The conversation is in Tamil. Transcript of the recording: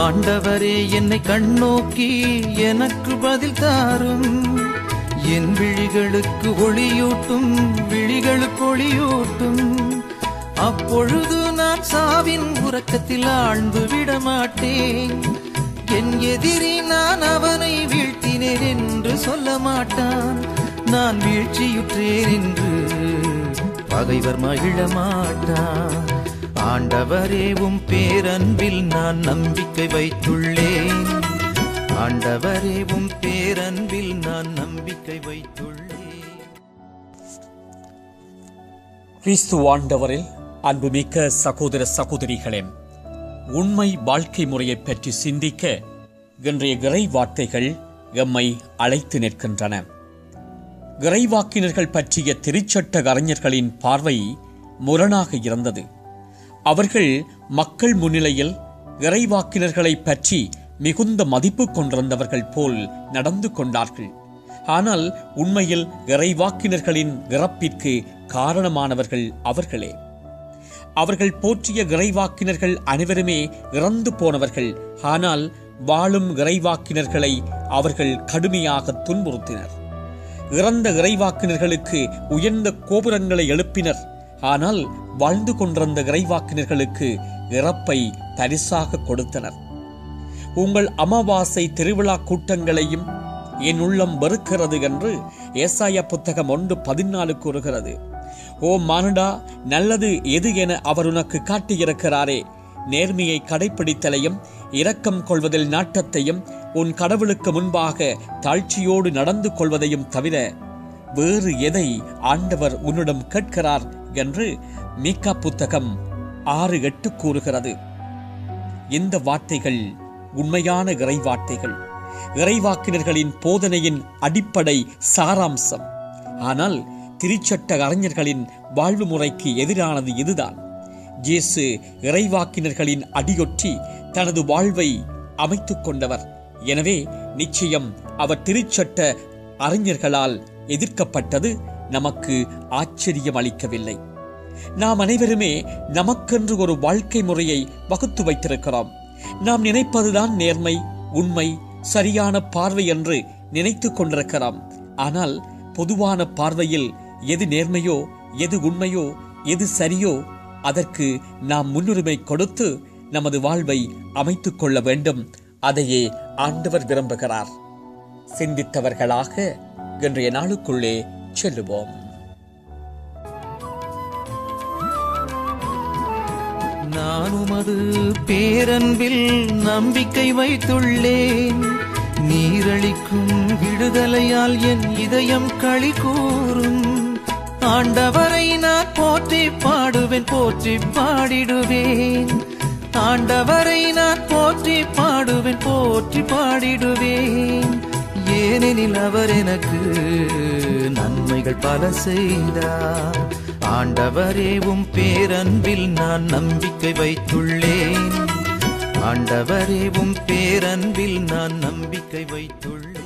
ஆண்டவரே என்னை கண்ணோக்கி எனக்கு பதில் தாரும். என் விழிகளுக்கு ஒளியூட்டும், விழிகளுக்கு ஒளியூட்டும். அப்பொழுது நான் சாவின் உறக்கத்தில் ஆழ்ந்து விடமாட்டேன். என் எதிரி நான் அவனை வீழ்த்தினேன் என்று சொல்ல மாட்டான். நான் வீழ்ச்சியுற்றேன் என்று பகைவர் மகிழ மாட்டான். ஆண்டவரே உம் பேரன்பில் நான் நம்பிக்கை வைத்துள்ளேன். ஆண்டவரே உம் பேரன்பில் நான் நம்பிக்கை வைத்துள்ளேன். கிறிஸ்து ஆண்டவரில் அன்புமிக்க சகோதர சகோதரிகளே, உண்மை வாழ்க்கை முறையை பற்றி சிந்திக்க இன்றைய இறை வார்த்தைகள் எம்மை அழைத்து நிற்கின்றன. இறைவாக்கினர்கள் பற்றிய திருச்சட்ட அறிஞர்களின் பார்வை முரணாக இருந்தது. அவர்கள் மக்கள் முன்னிலையில் இறைவாக்கினர்களை பற்றி மிகுந்த மதிப்பு கொண்டிருந்தவர்கள் போல் நடந்து கொண்டார்கள். ஆனால் உண்மையில் இறைவாக்கினர்களின் இறப்பிற்கு காரணமானவர்கள் அவர்களே. அவர்கள் போற்றிய இறைவாக்கினர்கள் அனைவருமே இறந்து போனவர்கள். ஆனால் வாழும் இறைவாக்கினர்களை அவர்கள் கடுமையாக துன்புறுத்தினர். இறந்த இறைவாக்கினர்களுக்கு உயர்ந்த கோபுரங்களை எழுப்பினர். ஆனால் வாழ்ந்து கொண்டிருந்த இறைவாக்கினர்களுக்கு இறப்பை பரிசாக கொடுத்தனர். உங்கள் அமாவாசை திருவிழா கூட்டங்களையும் என் உள்ளம் வெறுக்கிறது என்று ஏசாயா புத்தகம் 1:14 கூறுகிறது. ஓ மானுடா, நல்லது எது என அவர் உனக்கு காட்டியிருக்கிறாரே. நேர்மையை கடைப்பிடித்தலையும் இரக்கம் கொள்வதில் நாட்டத்தையும் உன் கடவுளுக்கு முன்பாக தாழ்ச்சியோடு நடந்து கொள்வதையும் தவிர வேறு எதை ஆண்டவர் உன்னிடம் கேட்கிறார் என்று மீகா புத்தகம் 6:8 கூறுகிறது. இந்த வார்த்தைகள் உண்மையான இறைவார்த்தைகள், இறைவாக்கினர்களின் போதனையின் அடிப்படை சாராம்சம். ஆனால் திருச்சட்ட அறிஞர்களின் வாழ்வு முறைக்கு எதிரானது இதுதான். இயேசு இறைவாக்கினர்களின் அடியொற்றி தனது வாழ்வை அமைத்துக் கொண்டவர். எனவே நிச்சயம் அவர் திருச்சட்ட அறிஞர்களால் எதிர்க்கப்பட்டது நமக்கு ஆச்சரியம் அளிக்கவில்லை. நாம் அனைவருமே நமக்கென்று ஒரு வாழ்க்கை முறையை வகுத்து வைத்திருக்கிறோம். நாம் நினைப்பதுதான் நேர்மை, உண்மை, சரியான பார்வை என்று நினைத்துக் கொண்டிருக்கிறோம். ஆனால் பொதுவான பார்வையில் எது நேர்மையோ, எது உண்மையோ, எது சரியோ அதற்கு நாம் முன்னுரிமை கொடுத்து நமது வாழ்வை அமைத்துக் கொள்ள வேண்டும். அதையே ஆண்டவர் விரும்புகிறார். சிந்தித்தவர்களாக இன்றைய நாளுக்குள்ளே செல்லுவோம். நானும் அது பேரன்பில் நம்பிக்கை வைத்துள்ளேன். நீரளிக்கும் விடுதலையால் என் இதயம் களி கூறும். ஆண்டவரை நான் போற்றி பாடுவேன், போற்றி பாடிடுவேன். ஆண்டவரை நான் போற்றி பாடுவேன், போற்றி பாடிடுவேன். ஏனெனில் அவர் எனக்கு நன்மைகள் பல செய்தார். ஆண்டவரே உம் பேரன்பில் நான் நம்பிக்கை வைத்துள்ளேன். ஆண்டவரே உம் பேரன்பில் நான் நம்பிக்கை வைத்துள்ளேன்.